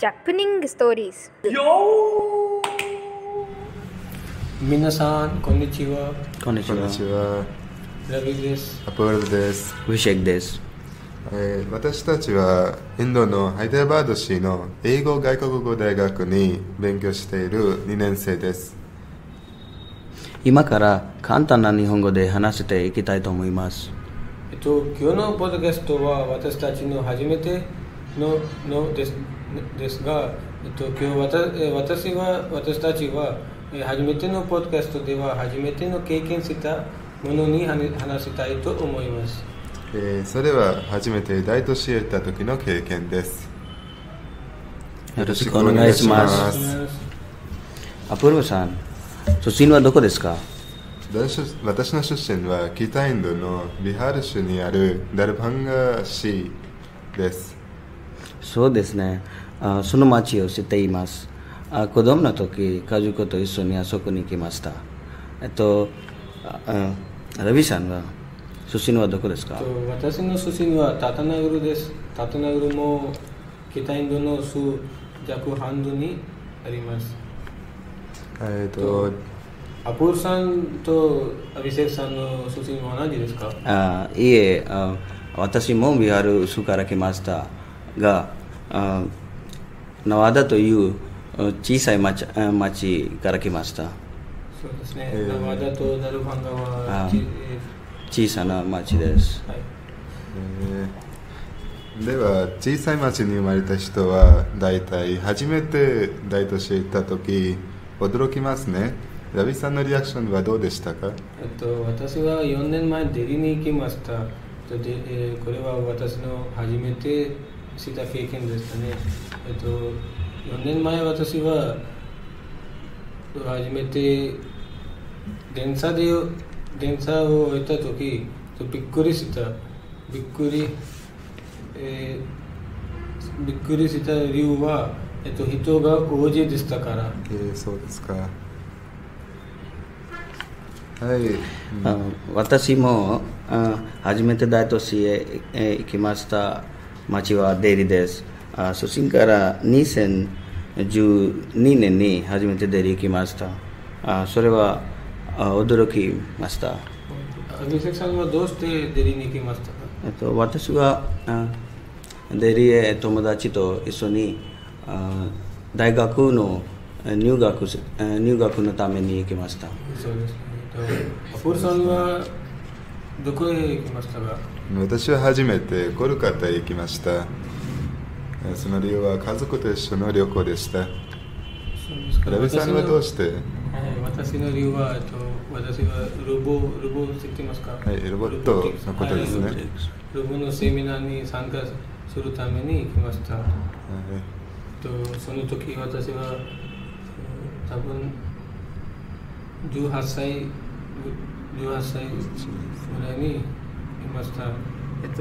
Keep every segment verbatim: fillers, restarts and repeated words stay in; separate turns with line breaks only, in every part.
Japanese stories.
Yo! 皆さん、こんにちは。
こんにちは。
こんにちは。
ラビです。
アポールです。
ウィシェクです。
えー、私たちはインドのハイデラバード市の英語外国語大学に勉強しているにねん生です。
今から簡単な日本語で話していきたいと思います。
えっと、今日のポッドキャストは私たちの初めてののですですが、えっと、今日私は私たちは初めてのポッドキャストでは初めての経験したものに話したいと思います。
えー、それは初めて大都市へ行った時の経験です。
よろしくお願いします。アポロさん、出身はどこですか？
私の出身は北インドのビハール州にあるダルバンガ市です。
そうですね。あその町を知っています。あ子供の時、家族と一緒にあそこに行きました。えっと、あラビさんは出身はどこですか？
私の出身はタタナグルです。タタナグルも北インドの州弱半分にあります。
えっと、
アポールさんとアビセクさんの出身は同じですか？
あいえあ、私もビハール州から来ましたが、あナワダという小さい 町, 町から来ました。
そうですね。ナワダとダルバンガは
小さな町です。
はい
えー、では小さい町に生まれた人は大体初めて大都市へ行った時驚きますね。ラビさんのリアクションはどうでしたか？
えっと、私はよねんまえデリに行きました。で、えー、これは私の初めてした経験でしたね。えっと、よねんまえ私は初めて電車で電車を終えた時びっくりした。びっくり、えー、びっくりした理由は、えっと、人が大勢でしたから。
えー、そうですか。はい、うん、
あ私もあ初めて大都市へ、え行きました。町はデリです。あ出身からにせんじゅうにねんに初めてデリ行きました。あそれはあ驚きました。
アビセクさんはどうしてデリに行きましたか？
えっと、私はあデリへ友達と一緒にあ大学の入学入学のために行きました。
そうですね。アポールさんはどこへ行きましたか？
私は初めてコルカタへ行きました。その理由は家族と一緒の旅行でした。ラビさんはどうして？はい、
私の理由は、えっと、私はロボ、ロボ知ってますか？
はい、ロボットのことですね。
ロボのセミナーに参加するために行きました。はい、とその時私は多分じゅうはっさいじゅうはっさいぐらいにいました。えっと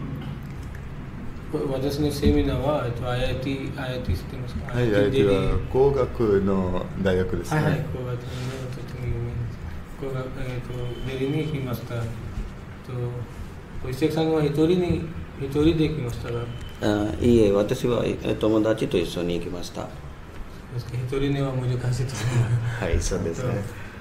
私のセミナーは、えっと、アイアイティー、アイアイティー 知ってますか？
はい、アイアイティー は工学の大学ですね。
はい、はい、工学のとても有名です。工学、えっと、デリに行きました。と、小石さんは一人に、一人で行きましたが？
あいいえ、私は友達と一緒に行きました。
一人には難しいと思います。
はい、そうですね。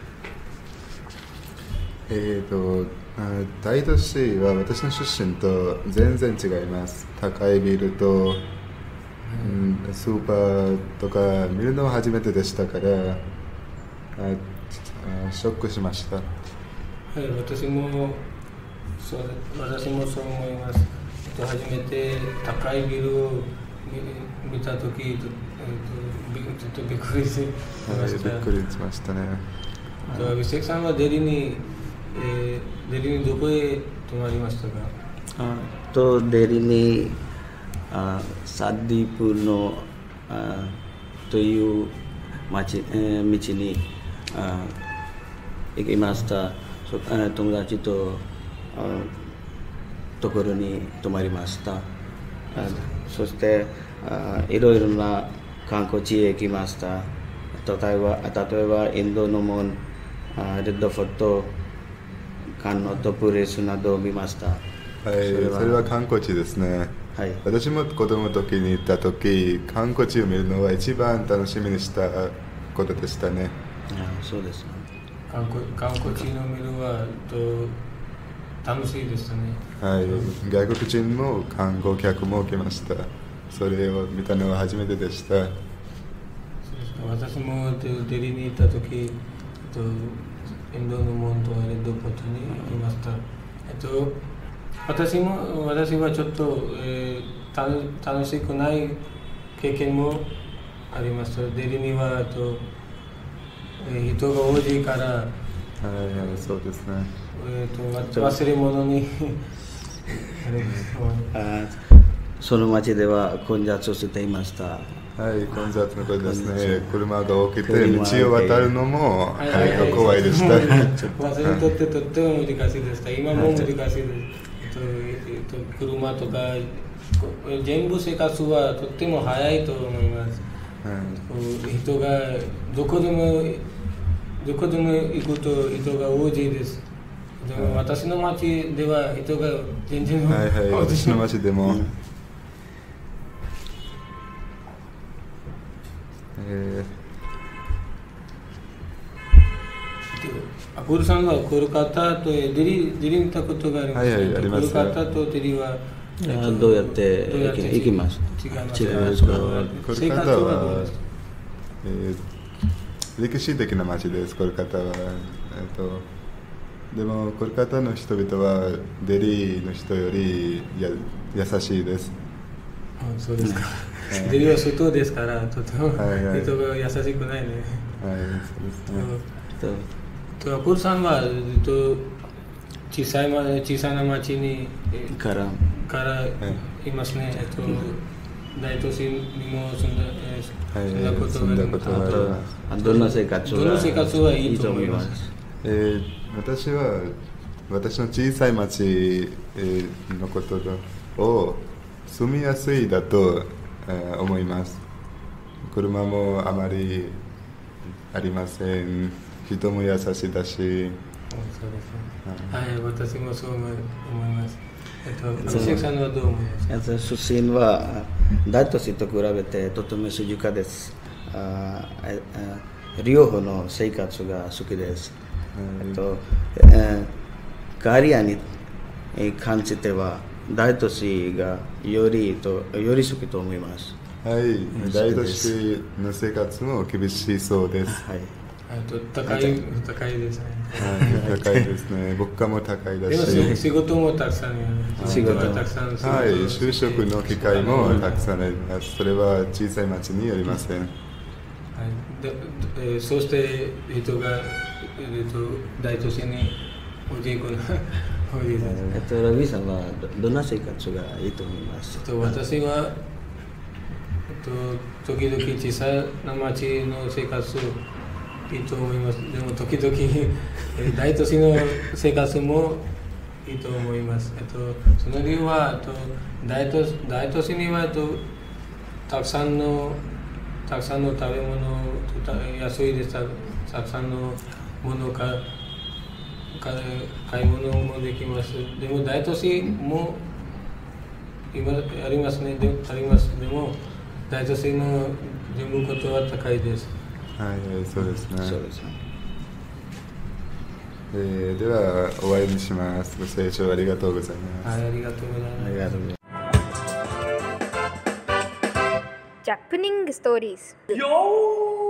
えっと、大都市は私の出身と全然違います。高いビルと、うん、スーパーとか見るのは初めてでしたから、あショックしました。はい、
私もそう、私もそう思います。初めて高いビルを見たとき、ちょっとびっくりしました。
びっくりしましたね。
アビセクさんはデリにえー、デリにどこへ泊まりましたか？
あとデリにあサディプのあという町、えー、道にあ行きました。そあ友達とあところに泊まりました。あそしてあいろいろな観光地へ行きました。例えば例えばインドの門、あレッドフォート、カンノトプレスなどを見ました。
はい、それは、それは観光地ですね。
はい、
私も子供の時に行った時、観光地を見るのは一番楽しみにしたことでしたね。
あそうですね。
観光観光地の見るはと楽しいでしたね。
はい、外国人も観光客も来ました。それを見たのは初めてでした。
私もデリに行った時、とインドの門とレッドポートにいました。えっと、私も私はちょっと、えー、た楽しくない経験もありました。デリにはと、えー、人が多いから、はい、
そうですね。
えー、と忘れ物に
あその町では混雑していました。
はい、混雑のことですね。車が多くて道を渡るのも、はいはいはい、怖いでした。
私にとってとっても難しいでした。今も難しいです。車とか全部生活はとっても早いと思います。はい、人がどこでもどこでも行くと人が多いです。でも私の町では人が全然多い。
はいはい、私の町でも。え
ー、アコルさんはコルカタとデリデリに行ったことがあります。はいはい、あります。コルカタとデリは
どうやって行きます？
違います。
コルカタは、えー、歴史的な町です。コルカタは、えっと、でもコルカタの人々はデリの人よりや優しいです。
あ、そうですか。デリは外ですから、とても人が優しくないね。
はい、そうですね。
と、アコルさんはと小さい小さな町に
から
からいますね。えっと大都市にも住んだ、えー、住んだことがある。
あとどんな生活
どんな生活はいいと思います。
えー、私は私の小さい町のことを住みやすいだと、えー、思います。車もあまりありません。人も優しいだし。そうですね。
はい、私もそう思います。えっと、アシェクさんはどう思いますか？
出身は大都市と比べてとても静かです。ああ両方の生活が好きです。えっと、えー、ガリアに感じては大都市がよりとより好きと思います。
はい、大都市の生活も厳しそうです。
はい。
高い高いですね。
はい、高いですね。物価も高いだし。
でも仕事もたくさん仕事たくさん。
はい、就職の機会もたくさんあります。それは小さい町にありません。はい、
でえー、そして人が、えー、と大都市におじいこの多いです。
えっとラビさんはどんな生活がいいと思います？
と私は、えっと、時々小さな町の生活いいと思います。でも時々大都市の生活もいいと思います。えっと、その理由はと 大, 都大都市にはとたくさんのたくさんの食べ物安いです。たくさんのものか買い物もできます。でも大都市も今ありますね。であります。でも大都市の全部ことは高いです。
はい、そうですね。
そうですね。
えー、では終わりにします。ご清聴ありがとうございます。
はい、ありがとうございます。
ありがとうございます。
ジャップニングストーリーズ。